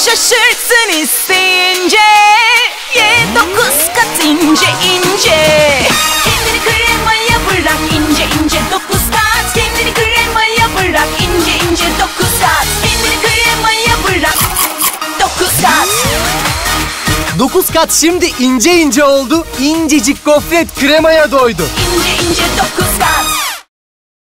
şaşırtsın isteyince. Ye 9 kat ince ince. Kendini kremaya bırak ince ince 9 kat. Kendini kremaya bırak ince ince 9 kat. Kendini kremaya bırak 9 kat. 9 kat şimdi ince ince oldu. İncecik gofret kremaya doydu. İnce ince 9 kat.